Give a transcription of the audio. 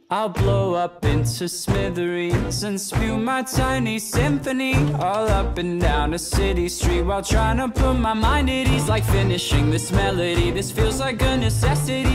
I'll blow up into smithereens and spew my tiny symphony all up and down a city street while trying to put my mind at ease. Like finishing this melody, this feels like a necessity.